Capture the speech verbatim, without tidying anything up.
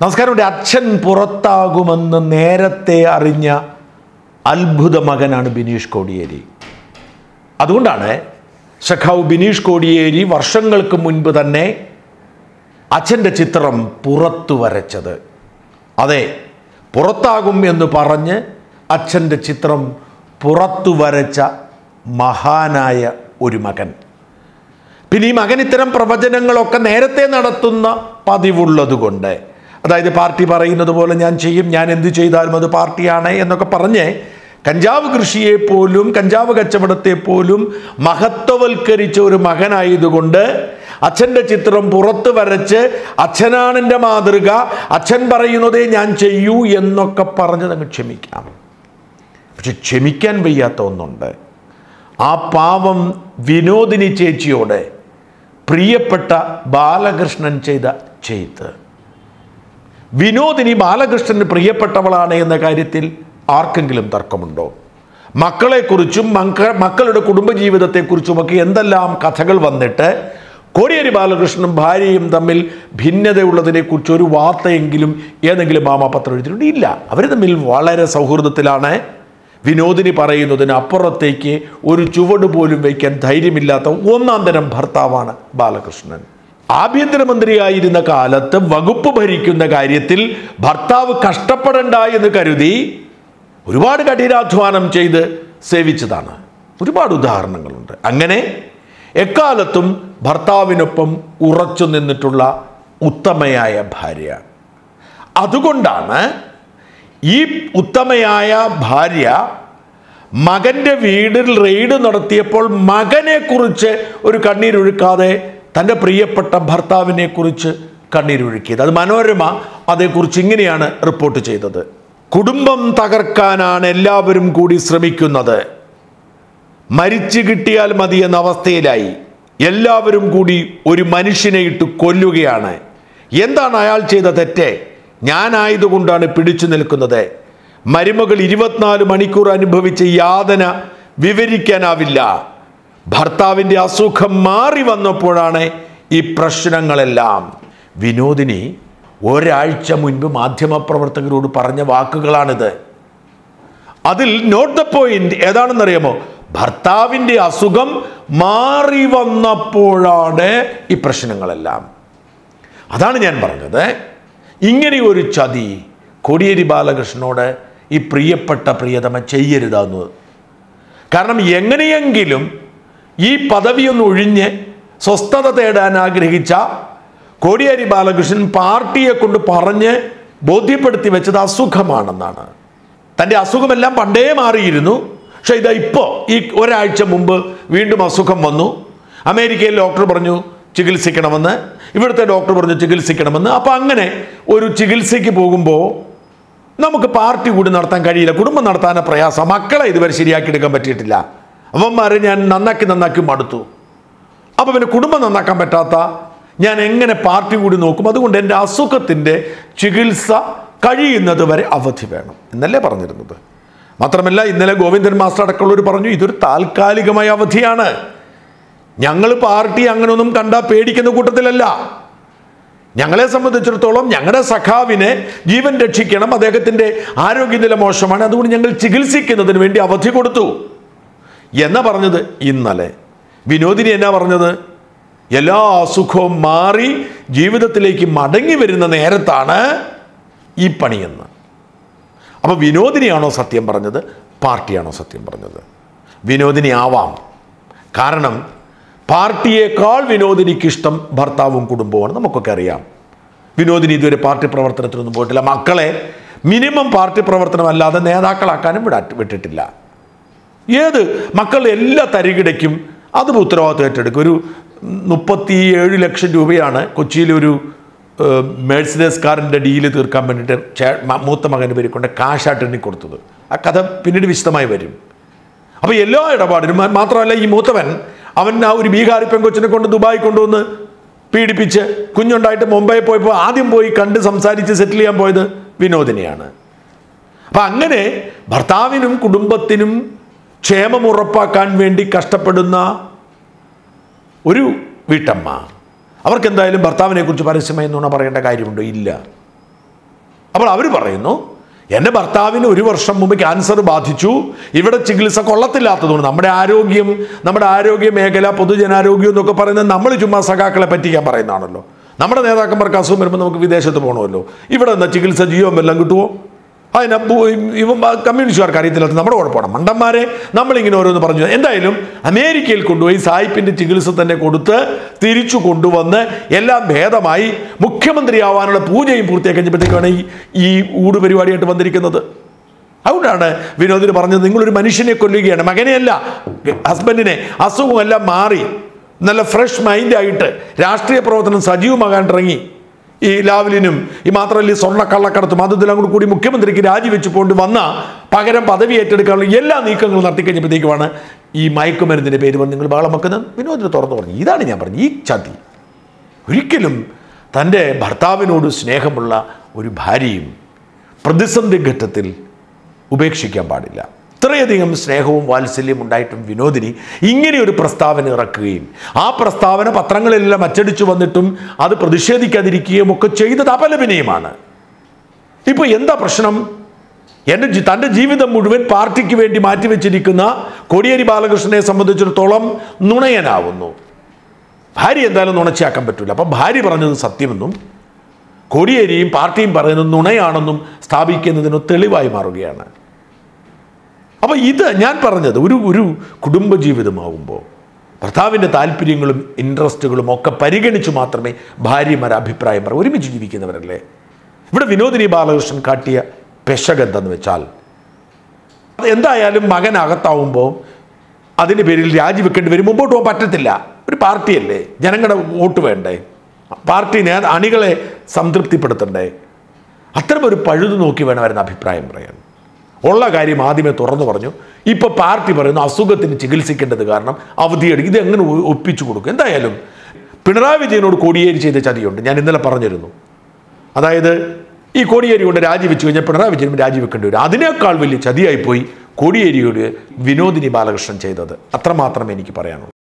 നമസ്കാരം. അച്ഛൻ പുറത്താകുമെന്ന് നേരത്തെ അറിഞ്ഞ അത്ഭുത മകനാണ് ബിനീഷ് കോടിയേരി. അതുകൊണ്ടാണ് സഖാവ് ബിനീഷ് കോടിയേരി വർഷങ്ങൾക്ക് മുൻപ് തന്നെ അച്ഛൻ്റെ ചിത്രം പുറത്തു വരച്ചത്. അതെ, പുറത്താകും എന്ന് പറഞ്ഞ് അച്ഛൻ്റെ ചിത്രം പുറത്തു വരച്ച മഹാനായ ഒരു മകൻ. പിന്നെ ഈ മകൻ ഇത്തരം പ്രവചനങ്ങളൊക്കെ നേരത്തെ നടത്തുന്ന പതിവുള്ളത് കൊണ്ട്, അതായത് പാർട്ടി പറയുന്നത് പോലെ ഞാൻ ചെയ്യും, ഞാൻ എന്ത് ചെയ്താലും അത് പാർട്ടിയാണ് എന്നൊക്കെ പറഞ്ഞ് കഞ്ചാവ് കൃഷിയെ പോലും കഞ്ചാവ് കച്ചവടത്തെ പോലും മഹത്വവൽക്കരിച്ച ഒരു മകനായതുകൊണ്ട് അച്ഛൻ്റെ ചിത്രം പുറത്ത് വരച്ച് അച്ഛനാണ് എൻ്റെ മാതൃക, അച്ഛൻ പറയുന്നതേ ഞാൻ ചെയ്യൂ എന്നൊക്കെ പറഞ്ഞ് അങ്ങ് ക്ഷമിക്കാം. പക്ഷെ ക്ഷമിക്കാൻ വയ്യാത്ത ഒന്നുണ്ട്. ആ പാവം വിനോദിനി ചേച്ചിയോട് പ്രിയപ്പെട്ട ബാലകൃഷ്ണൻ ചെയ്ത ചെയ്ത്. വിനോദിനി ബാലകൃഷ്ണന് പ്രിയപ്പെട്ടവളാണ് എന്ന കാര്യത്തിൽ ആർക്കെങ്കിലും തർക്കമുണ്ടോ? മക്കളെക്കുറിച്ചും മക്ക മക്കളുടെ കുടുംബജീവിതത്തെക്കുറിച്ചുമൊക്കെ എന്തെല്ലാം കഥകൾ വന്നിട്ട് കോടിയേരി ബാലകൃഷ്ണനും ഭാര്യയും തമ്മിൽ ഭിന്നതയുള്ളതിനെക്കുറിച്ച് ഒരു വാർത്തയെങ്കിലും ഏതെങ്കിലും മാമാപത്രം എഴുതിയിട്ടുണ്ട്? ഇല്ല. അവർ തമ്മിൽ വളരെ സൗഹൃദത്തിലാണ്. വിനോദിനി പറയുന്നതിന് അപ്പുറത്തേക്ക് ഒരു ചുവട് പോലും വയ്ക്കാൻ ധൈര്യമില്ലാത്ത ഒന്നാം തരം ഭർത്താവാണ് ബാലകൃഷ്ണൻ. ആഭ്യന്തരമന്ത്രിയായിരുന്ന കാലത്ത് വകുപ്പ് ഭരിക്കുന്ന കാര്യത്തിൽ ഭർത്താവ് കഷ്ടപ്പെടണ്ട എന്ന് കരുതി ഒരുപാട് കഠിനാധ്വാനം ചെയ്ത് സേവിച്ചതാണ്. ഒരുപാട് ഉദാഹരണങ്ങളുണ്ട്. അങ്ങനെ എക്കാലത്തും ഭർത്താവിനൊപ്പം ഉറച്ചു നിന്നിട്ടുള്ള ഉത്തമയായ ഭാര്യ. അതുകൊണ്ടാണ് ഈ ഉത്തമയായ ഭാര്യ മകൻ്റെ വീടിൽ റെയ്ഡ് നടത്തിയപ്പോൾ മകനെക്കുറിച്ച് ഒരു കണ്ണീരൊഴുക്കാതെ തൻ്റെ പ്രിയപ്പെട്ട ഭർത്താവിനെ കുറിച്ച് കണ്ണീരൊഴുക്കിയത്. അത് മനോരമ അതേക്കുറിച്ച് ഇങ്ങനെയാണ് റിപ്പോർട്ട് ചെയ്തത്. കുടുംബം തകർക്കാനാണ് എല്ലാവരും കൂടി ശ്രമിക്കുന്നത്. മരിച്ചു കിട്ടിയാൽ മതി എന്ന അവസ്ഥയിലായി. എല്ലാവരും കൂടി ഒരു മനുഷ്യനെ ഇട്ട് കൊല്ലുകയാണ്. എന്താണ് അയാൾ ചെയ്ത തെറ്റ്? ഞാനായതുകൊണ്ടാണ് പിടിച്ചു നിൽക്കുന്നത്. മരുമകൾ ഇരുപത്തിനാല് മണിക്കൂർ അനുഭവിച്ച യാതന വിവരിക്കാനാവില്ല. ഭർത്താവിൻ്റെ അസുഖം മാറി വന്നപ്പോഴാണ് ഈ പ്രശ്നങ്ങളെല്ലാം. വിനോദിനി ഒരാഴ്ച മുൻപ് മാധ്യമപ്രവർത്തകരോട് പറഞ്ഞ വാക്കുകളാണിത്. അതിൽ നോട്ട് ദ പോയിന്റ് ഏതാണെന്നറിയാമോ? ഭർത്താവിൻ്റെ അസുഖം മാറി വന്നപ്പോഴാണ് ഈ പ്രശ്നങ്ങളെല്ലാം. അതാണ് ഞാൻ പറഞ്ഞത്. ഇങ്ങനെ ഒരു ചതി കോടിയേരി ബാലകൃഷ്ണനോട് ഈ പ്രിയപ്പെട്ട പ്രിയതമ ചെയ്യരുതാന്ന്. കാരണം എങ്ങനെയെങ്കിലും ഈ പദവിയൊന്ന് ഒഴിഞ്ഞ് സ്വസ്ഥത തേടാൻ ആഗ്രഹിച്ച കോടിയേരി ബാലകൃഷ്ണൻ പാർട്ടിയെ കൊണ്ട് പറഞ്ഞ് ബോധ്യപ്പെടുത്തി വെച്ചത് അസുഖമാണെന്നാണ്. തൻ്റെ അസുഖമെല്ലാം പണ്ടേ മാറിയിരുന്നു. പക്ഷെ ഇതാ ഇപ്പോൾ ഈ ഒരാഴ്ച മുമ്പ് വീണ്ടും അസുഖം വന്നു. അമേരിക്കയിൽ ഡോക്ടർ പറഞ്ഞു ചികിത്സിക്കണമെന്ന്, ഇവിടുത്തെ ഡോക്ടർ പറഞ്ഞു ചികിത്സിക്കണമെന്ന്. അപ്പം അങ്ങനെ ഒരു ചികിത്സയ്ക്ക് പോകുമ്പോൾ നമുക്ക് പാർട്ടി കൂടി നടത്താൻ കഴിയില്ല, കുടുംബം നടത്താൻ പ്രയാസം, മക്കളെ ഇതുവരെ ശരിയാക്കിയെടുക്കാൻ പറ്റിയിട്ടില്ല, അവന്മാരെ ഞാൻ നന്നാക്കി നന്നാക്കി മടുത്തു. അപ്പോൾ പിന്നെ കുടുംബം നന്നാക്കാൻ പറ്റാത്ത ഞാൻ എങ്ങനെ പാർട്ടി കൂടി നോക്കും? അതുകൊണ്ട് എൻ്റെ അസുഖത്തിൻ്റെ ചികിത്സ കഴിയുന്നത് വരെ അവധി വേണം എന്നല്ലേ പറഞ്ഞിരുന്നത്. മാത്രമല്ല ഇന്നലെ ഗോവിന്ദൻ മാസ്റ്റർ അടക്കമുള്ളവർ പറഞ്ഞു ഇതൊരു താൽക്കാലികമായ അവധിയാണ്. ഞങ്ങൾ പാർട്ടി അങ്ങനെയൊന്നും കണ്ടാൽ പേടിക്കുന്ന കൂട്ടത്തിലല്ല. ഞങ്ങളെ സംബന്ധിച്ചിടത്തോളം ഞങ്ങളുടെ സഖാവിനെ ജീവൻ രക്ഷിക്കണം, അദ്ദേഹത്തിൻ്റെ ആരോഗ്യനില മോശമാണ്, അതുകൊണ്ട് ഞങ്ങൾ ചികിത്സിക്കുന്നതിന് വേണ്ടി അവധി കൊടുത്തു എന്നാ പറഞ്ഞത്. ഇന്നലെ വിനോദിനി എന്നാ പറഞ്ഞത്? എല്ലാ അസുഖവും മാറി ജീവിതത്തിലേക്ക് മടങ്ങി വരുന്ന നേരത്താണ് ഈ പണിയെന്ന്. അപ്പോൾ വിനോദിനിയാണോ സത്യം പറഞ്ഞത്, പാർട്ടിയാണോ സത്യം പറഞ്ഞത്? വിനോദിനി ആവാം. കാരണം പാർട്ടിയേക്കാൾ വിനോദിനിക്കിഷ്ടം ഭർത്താവും കുടുംബവുമാണ്. നമുക്കൊക്കെ അറിയാം. വിനോദിനി ഇതുവരെ പാർട്ടി പ്രവർത്തനത്തിനൊന്നും പോയിട്ടില്ല. മക്കളെ മിനിമം പാർട്ടി പ്രവർത്തനമല്ലാതെ നേതാക്കളാക്കാനും വിടാ വിട്ടിട്ടില്ല. ഏത് മക്കളുടെ എല്ലാ തരികിടയ്ക്കും അതും ഉത്തരവാദിത്വം ഏറ്റെടുക്കും. ഒരു മുപ്പത്തി ഏഴ് ലക്ഷം രൂപയാണ് കൊച്ചിയിലൊരു മേഴ്സിഡസ് കാറിൻ്റെ ഡീല് തീർക്കാൻ വേണ്ടിയിട്ട് ചേ മൂത്ത മകൻ്റെ പേര് കൊണ്ട് കാശായിട്ട് എണ്ണി കൊടുത്തത്. ആ കഥ പിന്നീട് വിശദമായി വരും. അപ്പോൾ എല്ലാ ഇടപാടിനും മാത്രമല്ല ഈ മൂത്തവൻ അവൻ ആ ഒരു ബീഹാറി പെങ്കൊച്ചിനെ കൊണ്ട് ദുബായി കൊണ്ടുവന്ന് പീഡിപ്പിച്ച് കുഞ്ഞുണ്ടായിട്ട് മുംബൈ പോയപ്പോൾ ആദ്യം പോയി കണ്ട് സംസാരിച്ച് സെറ്റിൽ ചെയ്യാൻ പോയത് വിനോദിനിയാണ്. അപ്പം അങ്ങനെ ഭർത്താവിനും കുടുംബത്തിനും ക്ഷേമം ഉറപ്പാക്കാൻ വേണ്ടി കഷ്ടപ്പെടുന്ന ഒരു വീട്ടമ്മ, അവർക്ക് എന്തായാലും ഭർത്താവിനെ കുറിച്ച് പരസ്യമായി നുണ പറയേണ്ട കാര്യമുണ്ടോ? ഇല്ല. അപ്പോൾ അവർ പറയുന്നു, എൻ്റെ ഭർത്താവിന് ഒരു വർഷം മുമ്പ് ക്യാൻസർ ബാധിച്ചു, ഇവിടെ ചികിത്സ കൊള്ളത്തില്ലാത്തതുകൊണ്ട്. നമ്മുടെ ആരോഗ്യം, നമ്മുടെ ആരോഗ്യ മേഖല, പൊതുജനാരോഗ്യം എന്നൊക്കെ പറയുന്നത് നമ്മൾ ചുമ്മാ സഖാക്കളെ പറ്റിക്കാൻ പറയുന്നതാണല്ലോ. നമ്മുടെ നേതാക്കന്മാർക്ക് അസുഖം വരുമ്പോൾ നമുക്ക് വിദേശത്ത് പോകണമല്ലോ. ഇവിടെ എന്താ ചികിത്സ ജീവൻ വല്ലതും കിട്ടുമോ? അതിനെ ഇവ കമ്മ്യൂണിസ്റ്റുകാർക്ക് അറിയത്തില്ലാത്ത നമ്മുടെ കുഴപ്പമാണ്. മണ്ടന്മാരെ നമ്മളിങ്ങനെ ഓരോന്ന് പറഞ്ഞു. എന്തായാലും അമേരിക്കയിൽ കൊണ്ടുപോയി സായിപ്പിൻ്റെ ചികിത്സ തന്നെ കൊടുത്ത് തിരിച്ചു കൊണ്ടുവന്ന് എല്ലാം ഭേദമായി മുഖ്യമന്ത്രിയാവാനുള്ള പൂജയും പൂർത്തിയാക്കി കഴിഞ്ഞപ്പോഴത്തേക്കാണ് ഈ ഈ ഊട് പരിപാടിയായിട്ട് വന്നിരിക്കുന്നത്. അതുകൊണ്ടാണ് വിനോദിന് പറഞ്ഞത്, നിങ്ങളൊരു മനുഷ്യനെ കൊല്ലുകയാണ്, മകനെയല്ല, ഹസ്ബൻഡിനെ. അസുഖമെല്ലാം മാറി നല്ല ഫ്രഷ് മൈൻഡായിട്ട് രാഷ്ട്രീയ പ്രവർത്തനം സജീവമാകാൻ തുടങ്ങി. ഈ ലാവ്ലിനും ഈ മാത്രമല്ല ഈ സ്വർണ്ണ കള്ളക്കടത്തും അതും കൂടി കൂടി മുഖ്യമന്ത്രിക്ക് രാജിവെച്ച് കൊണ്ട് വന്ന പകരം പദവി ഏറ്റെടുക്കാനുള്ള എല്ലാ നീക്കങ്ങളും നടത്തിക്കഴിഞ്ഞപ്പോഴത്തേക്കുമാണ് ഈ മയക്കുമരുന്നിൻ്റെ പേര് വന്ന് നിങ്ങൾ ബഹളം വെക്കുന്നത്. വിനോദിന് തുറന്നു പറഞ്ഞു. ഇതാണ് ഞാൻ പറഞ്ഞത്, ഈ ചതി. ഒരിക്കലും തൻ്റെ ഭർത്താവിനോട് സ്നേഹമുള്ള ഒരു ഭാര്യയും പ്രതിസന്ധി ഘട്ടത്തിൽ ഉപേക്ഷിക്കാൻ പാടില്ല. ഇത്രയധികം സ്നേഹവും വാത്സല്യം ഉണ്ടായിട്ടും വിനോദിനി ഇങ്ങനെയൊരു പ്രസ്താവന ഇറക്കുകയും ആ പ്രസ്താവന പത്രങ്ങളിലെല്ലാം അച്ചടിച്ചു വന്നിട്ടും അത് പ്രതിഷേധിക്കാതിരിക്കുകയും ഒക്കെ ചെയ്തത് അപലപനീയമാണ്. ഇപ്പോൾ എന്താ പ്രശ്നം? എൻ്റെ തൻ്റെ ജീവിതം മുഴുവൻ പാർട്ടിക്ക് വേണ്ടി മാറ്റിവെച്ചിരിക്കുന്ന കോടിയേരി ബാലകൃഷ്ണനെ സംബന്ധിച്ചിടത്തോളം നുണയനാവുന്നു. ഭാര്യ എന്തായാലും നുണച്ചാക്കാൻ പറ്റില്ല. അപ്പം ഭാര്യ പറഞ്ഞത് സത്യമെന്നും കോടിയേരിയും പാർട്ടിയും പറയുന്നത് നുണയാണെന്നും സ്ഥാപിക്കുന്നതിന് തെളിവായി മാറുകയാണ്. അപ്പോൾ ഇത് ഞാൻ പറഞ്ഞത് ഒരു ഒരു കുടുംബജീവിതമാകുമ്പോൾ ഭർത്താവിൻ്റെ താല്പര്യങ്ങളും ഇൻട്രസ്റ്റുകളും ഒക്കെ പരിഗണിച്ച് മാത്രമേ ഭാര്യമാർ അഭിപ്രായം പറയൂ. ഒരുമിച്ച് ജീവിക്കുന്നവരല്ലേ. ഇവിടെ വിനോദിനി ബാലകൃഷ്ണൻ കാട്ടിയ പെശകെന്തെന്ന് വെച്ചാൽ, എന്തായാലും മകനകത്താവുമ്പോൾ അതിൻ്റെ പേരിൽ രാജിവെക്കേണ്ടി വരും, മുമ്പോട്ട് പോകാൻ പറ്റത്തില്ല. ഒരു പാർട്ടിയല്ലേ, ജനങ്ങളുടെ വോട്ട് വേണ്ടേ, പാർട്ടി അണികളെ സംതൃപ്തിപ്പെടുത്തണ്ടേ. അത്തരമൊരു പഴുതു നോക്കി വേണമായിരുന്നു അഭിപ്രായം പറയാൻ. ഉള്ള കാര്യം ആദ്യമേ തുറന്നു പറഞ്ഞു. ഇപ്പോൾ പാർട്ടി പറയുന്നു അസുഖത്തിന് ചികിത്സിക്കേണ്ടത് കാരണം അവധിയെടുക്കും. ഇത് എങ്ങനെ ഒപ്പിച്ചു കൊടുക്കും? എന്തായാലും പിണറായി വിജയനോട് കോടിയേരി ചെയ്ത ചതിയുണ്ട്. ഞാൻ ഇന്നലെ പറഞ്ഞിരുന്നു. അതായത് ഈ കോടിയേരി കൊണ്ട് രാജിവെച്ച് കഴിഞ്ഞാൽ പിണറായി വിജയനും രാജിവെക്കേണ്ടി വരും. അതിനേക്കാൾ വലിയ ചതിയായിപ്പോയി കോടിയേരിയോട് വിനോദിനി ബാലകൃഷ്ണൻ ചെയ്തത്. അത്രമാത്രം എനിക്ക് പറയാനുള്ളൂ.